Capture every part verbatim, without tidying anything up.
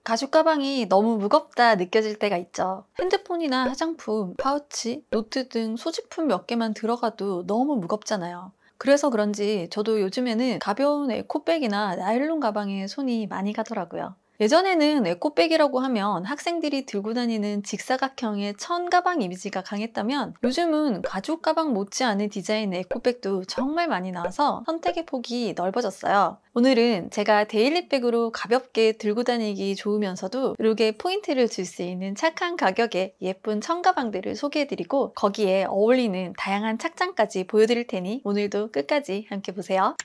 가죽 가방이 너무 무겁다 느껴질 때가 있죠. 핸드폰이나 화장품, 파우치, 노트 등 소지품 몇 개만 들어가도 너무 무겁잖아요. 그래서 그런지 저도 요즘에는 가벼운 에코백이나 나일론 가방에 손이 많이 가더라고요. 예전에는 에코백이라고 하면 학생들이 들고 다니는 직사각형의 천 가방 이미지가 강했다면 요즘은 가죽 가방 못지않은 디자인의 에코백도 정말 많이 나와서 선택의 폭이 넓어졌어요. 오늘은 제가 데일리백으로 가볍게 들고 다니기 좋으면서도 룩에 포인트를 줄 수 있는 착한 가격에 예쁜 천 가방들을 소개해드리고 거기에 어울리는 다양한 착장까지 보여드릴 테니 오늘도 끝까지 함께 보세요.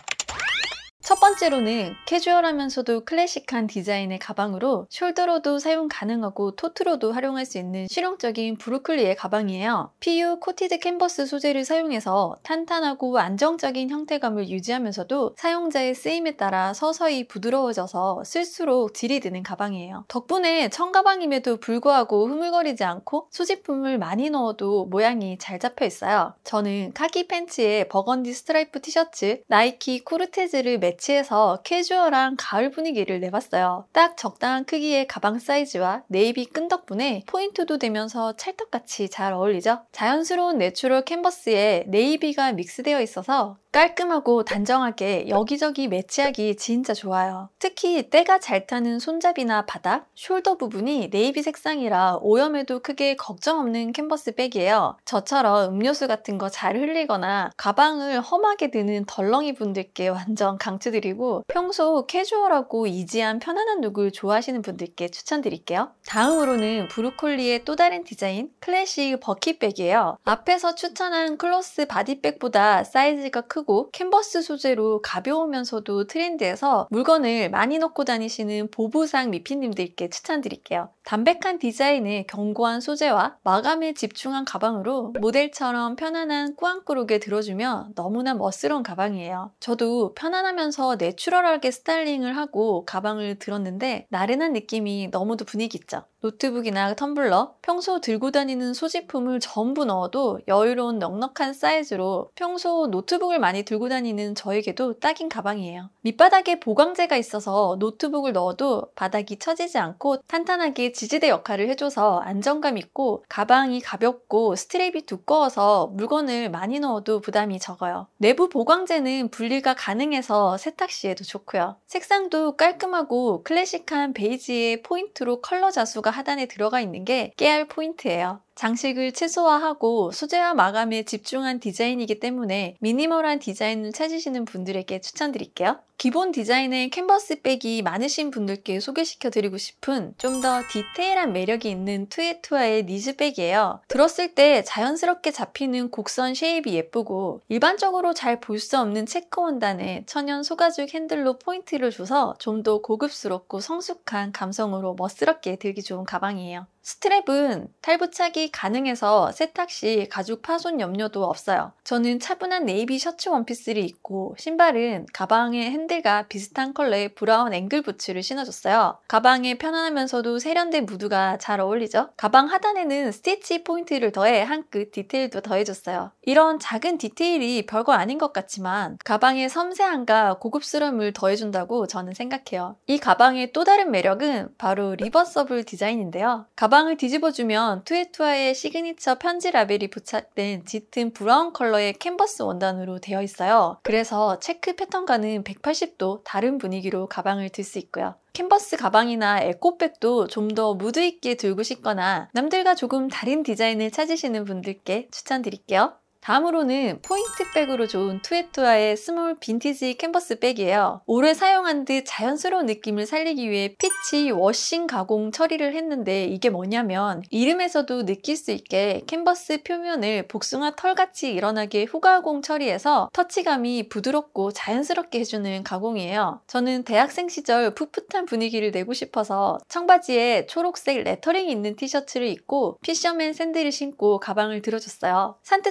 첫 번째로는 캐주얼하면서도 클래식한 디자인의 가방으로 숄더로도 사용 가능하고 토트로도 활용할 수 있는 실용적인 브루클리의 가방이에요. 피유 코티드 캔버스 소재를 사용해서 탄탄하고 안정적인 형태감을 유지하면서도 사용자의 쓰임에 따라 서서히 부드러워져서 쓸수록 질이 드는 가방이에요. 덕분에 청가방임에도 불구하고 흐물거리지 않고 소지품을 많이 넣어도 모양이 잘 잡혀 있어요. 저는 카키 팬츠에 버건디 스트라이프 티셔츠, 나이키 코르테즈를 매치해서 캐주얼한 가을 분위기를 내봤어요. 딱 적당한 크기의 가방 사이즈와 네이비 끈 덕분에 포인트도 되면서 찰떡같이 잘 어울리죠? 자연스러운 내추럴 캔버스에 네이비가 믹스되어 있어서 깔끔하고 단정하게 여기저기 매치하기 진짜 좋아요. 특히 때가 잘 타는 손잡이나 바닥, 숄더 부분이 네이비 색상이라 오염에도 크게 걱정 없는 캔버스 백이에요. 저처럼 음료수 같은 거 잘 흘리거나 가방을 험하게 드는 덜렁이 분들께 완전 강추드리고 평소 캐주얼하고 이지한 편안한 룩을 좋아하시는 분들께 추천드릴게요. 다음으로는 브루콜리의 또 다른 디자인, 클래식 버킷백이에요. 앞에서 추천한 클로스 바디백보다 사이즈가 크고 캔버스 소재로 가벼우면서도 트렌디해서 물건을 많이 넣고 다니시는 보부상 미피님들께 추천드릴게요. 담백한 디자인의 견고한 소재와 마감에 집중한 가방으로 모델처럼 편안한 꾸안꾸룩에 들어주며 너무나 멋스러운 가방이에요. 저도 편안하면서 내추럴하게 스타일링을 하고 가방을 들었는데 나른한 느낌이 너무도 분위기 있죠. 노트북이나 텀블러, 평소 들고 다니는 소지품을 전부 넣어도 여유로운 넉넉한 사이즈로 평소 노트북을 많이 들고 다니는 저에게도 딱인 가방이에요. 밑바닥에 보강재가 있어서 노트북을 넣어도 바닥이 처지지 않고 탄탄하게 지지대 역할을 해줘서 안정감 있고 가방이 가볍고 스트랩이 두꺼워서 물건을 많이 넣어도 부담이 적어요. 내부 보강재는 분리가 가능해서 세탁 시에도 좋고요. 색상도 깔끔하고 클래식한 베이지의 포인트로 컬러 자수가 하단에 들어가 있는 게 깨알 포인트예요. 장식을 최소화하고 소재와 마감에 집중한 디자인이기 때문에 미니멀한 디자인을 찾으시는 분들에게 추천드릴게요. 기본 디자인의 캔버스 백이 많으신 분들께 소개시켜드리고 싶은 좀 더 디테일한 매력이 있는 투에투아의 니즈백이에요. 들었을 때 자연스럽게 잡히는 곡선 쉐입이 예쁘고 일반적으로 잘 볼 수 없는 체크 원단에 천연 소가죽 핸들로 포인트를 줘서 좀 더 고급스럽고 성숙한 감성으로 멋스럽게 들기 좋은 가방이에요. 스트랩은 탈부착이 가능해서 세탁 시 가죽 파손 염려도 없어요. 저는 차분한 네이비 셔츠 원피스를 입고 신발은 가방의 핸들과 비슷한 컬러의 브라운 앵글 부츠를 신어줬어요. 가방에 편안하면서도 세련된 무드가 잘 어울리죠? 가방 하단에는 스티치 포인트를 더해 한 끗 디테일도 더해줬어요. 이런 작은 디테일이 별거 아닌 것 같지만 가방의 섬세함과 고급스러움을 더해준다고 저는 생각해요. 이 가방의 또 다른 매력은 바로 리버서블 디자인인데요. 가방을 뒤집어주면 투에투아의 시그니처 편지 라벨이 부착된 짙은 브라운 컬러의 캔버스 원단으로 되어 있어요. 그래서 체크 패턴과는 백팔십 도 다른 분위기로 가방을 들 수 있고요. 캔버스 가방이나 에코백도 좀 더 무드 있게 들고 싶거나 남들과 조금 다른 디자인을 찾으시는 분들께 추천드릴게요. 다음으로는 포인트백으로 좋은 투에투아의 스몰 빈티지 캔버스 백이에요. 오래 사용한 듯 자연스러운 느낌을 살리기 위해 피치 워싱 가공 처리를 했는데 이게 뭐냐면 이름에서도 느낄 수 있게 캔버스 표면을 복숭아 털같이 일어나게 후가공 처리해서 터치감이 부드럽고 자연스럽게 해주는 가공이에요. 저는 대학생 시절 풋풋한 분위기를 내고 싶어서 청바지에 초록색 레터링이 있는 티셔츠를 입고 피셔맨 샌들을 신고 가방을 들어줬어요. 산뜻하고 시원했어요.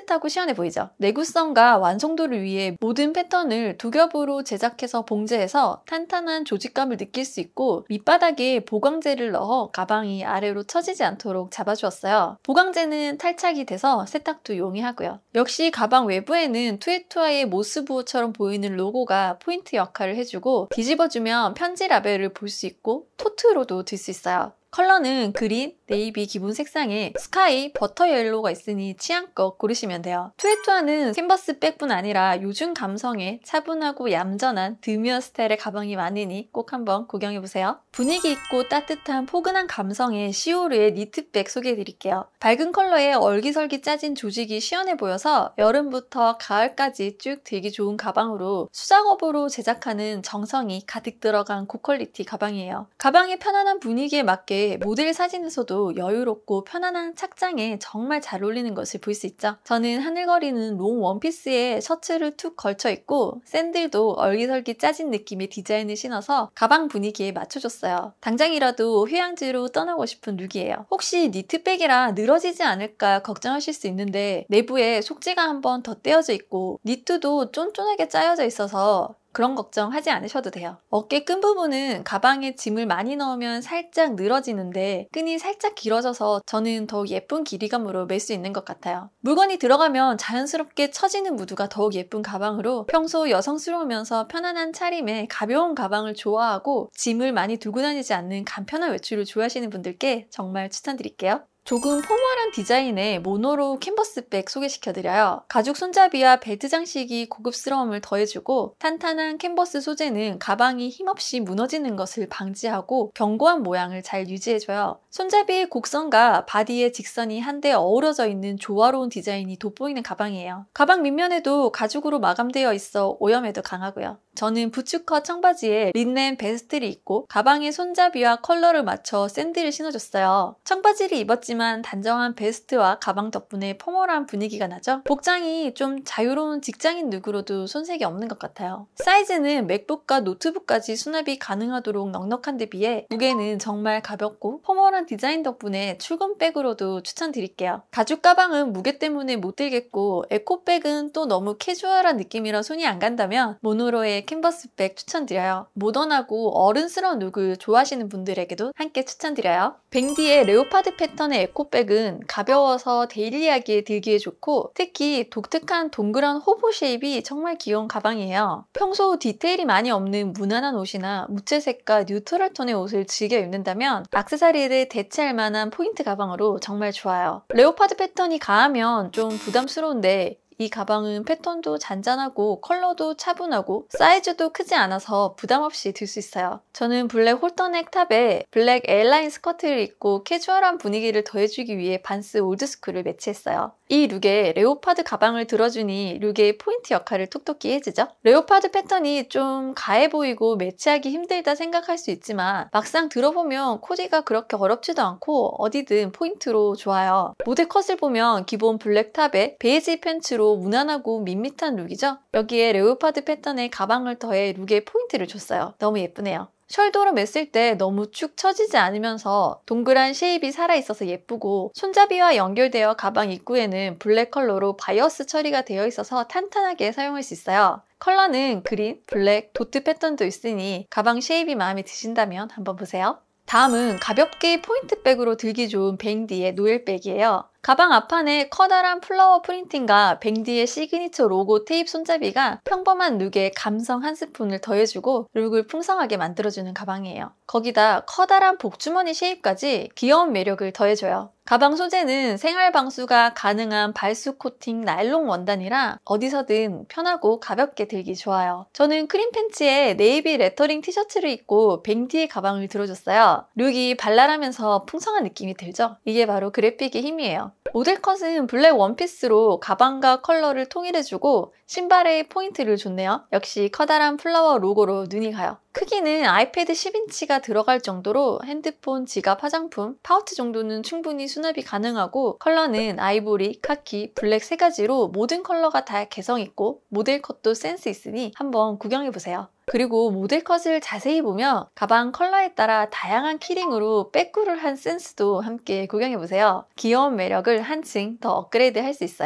시원해 보이죠? 내구성과 완성도를 위해 모든 패턴을 두 겹으로 제작해서 봉제해서 탄탄한 조직감을 느낄 수 있고 밑바닥에 보강제를 넣어 가방이 아래로 처지지 않도록 잡아주었어요. 보강제는 탈착이 돼서 세탁도 용이하고요. 역시 가방 외부에는 투에투아의 모스부호처럼 보이는 로고가 포인트 역할을 해주고 뒤집어주면 편지 라벨을 볼 수 있고 토트로도 들 수 있어요. 컬러는 그린, 네이비 기본 색상에 스카이, 버터 옐로우가 있으니 취향껏 고르시면 돼요. 투에투아는 캔버스 백뿐 아니라 요즘 감성에 차분하고 얌전한 드미어 스타일의 가방이 많으니 꼭 한번 구경해보세요. 분위기 있고 따뜻한 포근한 감성의 시오르의 니트백 소개해드릴게요. 밝은 컬러에 얼기설기 짜진 조직이 시원해 보여서 여름부터 가을까지 쭉 들기 좋은 가방으로 수작업으로 제작하는 정성이 가득 들어간 고퀄리티 가방이에요. 가방의 편안한 분위기에 맞게 모델 사진에서도 여유롭고 편안한 착장에 정말 잘 어울리는 것을 볼 수 있죠. 저는 하늘거리는 롱 원피스에 셔츠를 툭 걸쳐 입고 샌들도 얼기설기 짜진 느낌의 디자인을 신어서 가방 분위기에 맞춰줬어요. 당장이라도 휴양지로 떠나고 싶은 룩이에요. 혹시 니트백이라 늘어지지 않을까 걱정하실 수 있는데 내부에 속지가 한 번 더 떼어져 있고 니트도 쫀쫀하게 짜여져 있어서 그런 걱정 하지 않으셔도 돼요. 어깨 끈 부분은 가방에 짐을 많이 넣으면 살짝 늘어지는데 끈이 살짝 길어져서 저는 더욱 예쁜 길이감으로 멜 수 있는 것 같아요. 물건이 들어가면 자연스럽게 처지는 무드가 더욱 예쁜 가방으로 평소 여성스러우면서 편안한 차림에 가벼운 가방을 좋아하고 짐을 많이 들고 다니지 않는 간편한 외출을 좋아하시는 분들께 정말 추천드릴게요. 조금 포멀한 디자인의 모노로 캔버스백 소개시켜드려요. 가죽 손잡이와 벨트 장식이 고급스러움을 더해주고 탄탄한 캔버스 소재는 가방이 힘없이 무너지는 것을 방지하고 견고한 모양을 잘 유지해줘요. 손잡이의 곡선과 바디의 직선이 한데 어우러져 있는 조화로운 디자인이 돋보이는 가방이에요. 가방 밑면에도 가죽으로 마감되어 있어 오염에도 강하고요. 저는 부츠컷 청바지에 린넨 베스트를 입고 가방의 손잡이와 컬러를 맞춰 샌들을 신어줬어요. 청바지를 입었지만 단정한 베스트와 가방 덕분에 포멀한 분위기가 나죠? 복장이 좀 자유로운 직장인 룩으로도 손색이 없는 것 같아요. 사이즈는 맥북과 노트북까지 수납이 가능하도록 넉넉한 데 비해 무게는 정말 가볍고 포멀한 디자인 덕분에 출근백으로도 추천드릴게요. 가죽 가방은 무게 때문에 못 들겠고 에코백은 또 너무 캐주얼한 느낌이라 손이 안 간다면 모노로의 캔버스백 추천드려요. 모던하고 어른스러운 룩을 좋아하시는 분들에게도 함께 추천드려요. 뱅디의 레오파드 패턴의 에코백은 가벼워서 데일리하게 들기에 좋고 특히 독특한 동그란 호보 쉐입이 정말 귀여운 가방이에요. 평소 디테일이 많이 없는 무난한 옷이나 무채색과 뉴트럴 톤의 옷을 즐겨 입는다면 액세서리를 대체할 만한 포인트 가방으로 정말 좋아요. 레오파드 패턴이 가하면 좀 부담스러운데 이 가방은 패턴도 잔잔하고 컬러도 차분하고 사이즈도 크지 않아서 부담 없이 들 수 있어요. 저는 블랙 홀터넥 탑에 블랙 에어라인 스커트를 입고 캐주얼한 분위기를 더해주기 위해 반스 올드스쿨을 매치했어요. 이 룩에 레오파드 가방을 들어주니 룩의 포인트 역할을 톡톡히 해주죠. 레오파드 패턴이 좀 가해 보이고 매치하기 힘들다 생각할 수 있지만 막상 들어보면 코디가 그렇게 어렵지도 않고 어디든 포인트로 좋아요. 모델 컷을 보면 기본 블랙 탑에 베이지 팬츠로 무난하고 밋밋한 룩이죠. 여기에 레오파드 패턴의 가방을 더해 룩에 포인트를 줬어요. 너무 예쁘네요. 숄더로 맸을 때 너무 축 처지지 않으면서 동그란 쉐입이 살아있어서 예쁘고 손잡이와 연결되어 가방 입구에는 블랙 컬러로 바이어스 처리가 되어 있어서 탄탄하게 사용할 수 있어요. 컬러는 그린, 블랙, 도트 패턴도 있으니 가방 쉐입이 마음에 드신다면 한번 보세요. 다음은 가볍게 포인트백으로 들기 좋은 뱅디의 노엘백이에요. 가방 앞판에 커다란 플라워 프린팅과 뱅디의 시그니처 로고 테이프 손잡이가 평범한 룩에 감성 한 스푼을 더해주고 룩을 풍성하게 만들어주는 가방이에요. 거기다 커다란 복주머니 쉐입까지 귀여운 매력을 더해줘요. 가방 소재는 생활 방수가 가능한 발수 코팅 나일론 원단이라 어디서든 편하고 가볍게 들기 좋아요. 저는 크림 팬츠에 네이비 레터링 티셔츠를 입고 뱅디의 가방을 들어줬어요. 룩이 발랄하면서 풍성한 느낌이 들죠? 이게 바로 그래픽의 힘이에요. 모델 컷은 블랙 원피스로 가방과 컬러를 통일해주고 신발에 포인트를 줬네요. 역시 커다란 플라워 로고로 눈이 가요. 크기는 아이패드 십 인치가 들어갈 정도로 핸드폰, 지갑, 화장품, 파우치 정도는 충분히 수납이 가능하고 컬러는 아이보리, 카키, 블랙 세 가지로 모든 컬러가 다 개성있고 모델 컷도 센스 있으니 한번 구경해보세요. 그리고 모델 컷을 자세히 보면 가방 컬러에 따라 다양한 키링으로 빼꾸를 한 센스도 함께 구경해보세요. 귀여운 매력을 한층 더 업그레이드 할 수 있어요.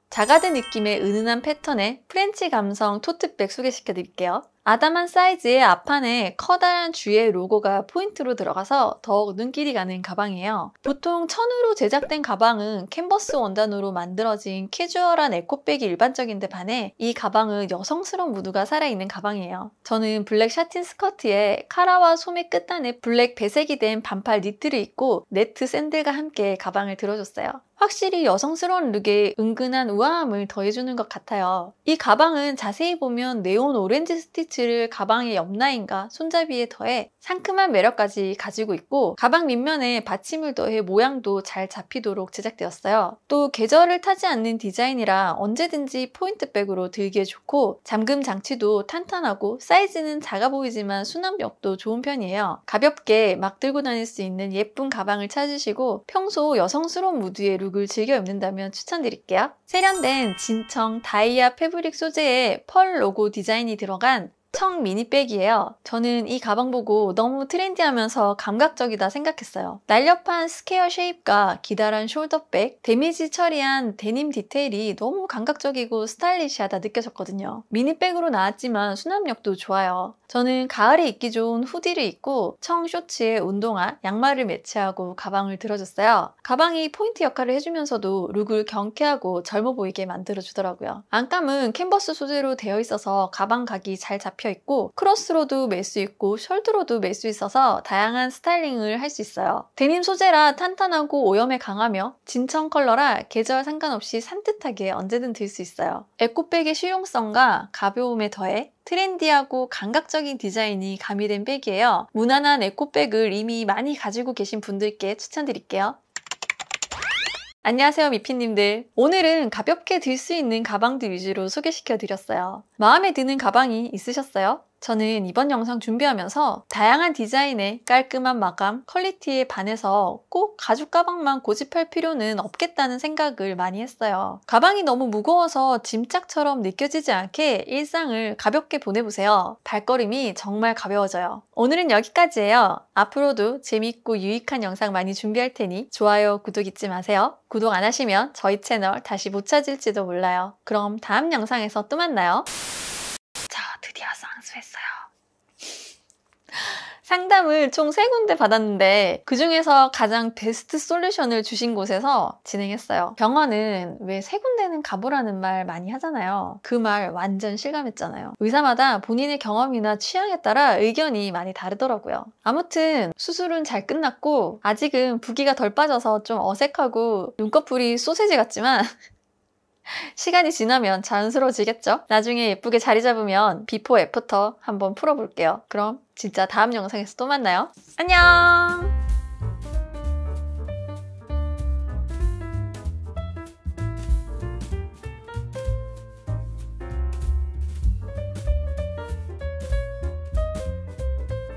자가드 느낌의 은은한 패턴의 프렌치 감성 토트백 소개시켜 드릴게요. 아담한 사이즈의 앞판에 커다란 G의 로고가 포인트로 들어가서 더욱 눈길이 가는 가방이에요. 보통 천으로 제작된 가방은 캔버스 원단으로 만들어진 캐주얼한 에코백이 일반적인데 반해 이 가방은 여성스러운 무드가 살아있는 가방이에요. 저는 블랙 샤틴 스커트에 카라와 소매 끝단에 블랙 배색이 된 반팔 니트를 입고 네트 샌들과 함께 가방을 들어줬어요. 확실히 여성스러운 룩에 은근한 우아함을 더해주는 것 같아요. 이 가방은 자세히 보면 네온 오렌지 스티치를 가방의 옆라인과 손잡이에 더해 상큼한 매력까지 가지고 있고 가방 밑면에 받침을 더해 모양도 잘 잡히도록 제작되었어요. 또 계절을 타지 않는 디자인이라 언제든지 포인트백으로 들기에 좋고 잠금 장치도 탄탄하고 사이즈는 작아 보이지만 수납력도 좋은 편이에요. 가볍게 막 들고 다닐 수 있는 예쁜 가방을 찾으시고 평소 여성스러운 무드의 룩을 즐겨 입는다면 추천드릴게요. 세련된 진청 다이아 패브릭 소재의 펄 로고 디자인이 들어간 청 미니백이에요. 저는 이 가방 보고 너무 트렌디하면서 감각적이다 생각했어요. 날렵한 스퀘어 쉐입과 기다란 숄더백, 데미지 처리한 데님 디테일이 너무 감각적이고 스타일리시하다 느껴졌거든요. 미니백으로 나왔지만 수납력도 좋아요. 저는 가을에 입기 좋은 후디를 입고 청 쇼츠에 운동화, 양말을 매치하고 가방을 들어줬어요. 가방이 포인트 역할을 해주면서도 룩을 경쾌하고 젊어 보이게 만들어주더라고요. 안감은 캔버스 소재로 되어 있어서 가방 각이 잘 잡혀있고 크로스로도 멜 수 있고 숄드로도 멜 수 있어서 다양한 스타일링을 할 수 있어요. 데님 소재라 탄탄하고 오염에 강하며 진청 컬러라 계절 상관없이 산뜻하게 언제든 들 수 있어요. 에코백의 실용성과 가벼움에 더해 트렌디하고 감각적인 디자인이 가미된 백이에요. 무난한 에코백을 이미 많이 가지고 계신 분들께 추천드릴게요. 안녕하세요 미피님들. 오늘은 가볍게 들 수 있는 가방들 위주로 소개시켜 드렸어요. 마음에 드는 가방이 있으셨어요? 저는 이번 영상 준비하면서 다양한 디자인의 깔끔한 마감, 퀄리티에 반해서 꼭 가죽 가방만 고집할 필요는 없겠다는 생각을 많이 했어요. 가방이 너무 무거워서 짐짝처럼 느껴지지 않게 일상을 가볍게 보내보세요. 발걸음이 정말 가벼워져요. 오늘은 여기까지예요. 앞으로도 재밌고 유익한 영상 많이 준비할 테니 좋아요, 구독 잊지 마세요. 구독 안 하시면 저희 채널 다시 못 찾을지도 몰라요. 그럼 다음 영상에서 또 만나요. 드디어 쌍수했어요. 상담을 총 세 군데 받았는데 그 중에서 가장 베스트 솔루션을 주신 곳에서 진행했어요. 병원은 왜 세 군데는 가보라는 말 많이 하잖아요. 그 말 완전 실감했잖아요. 의사마다 본인의 경험이나 취향에 따라 의견이 많이 다르더라고요. 아무튼 수술은 잘 끝났고 아직은 붓기가 덜 빠져서 좀 어색하고 눈꺼풀이 소세지 같지만 시간이 지나면 자연스러워지겠죠? 나중에 예쁘게 자리 잡으면 비포 애프터 한번 풀어볼게요. 그럼 진짜 다음 영상에서 또 만나요. 안녕!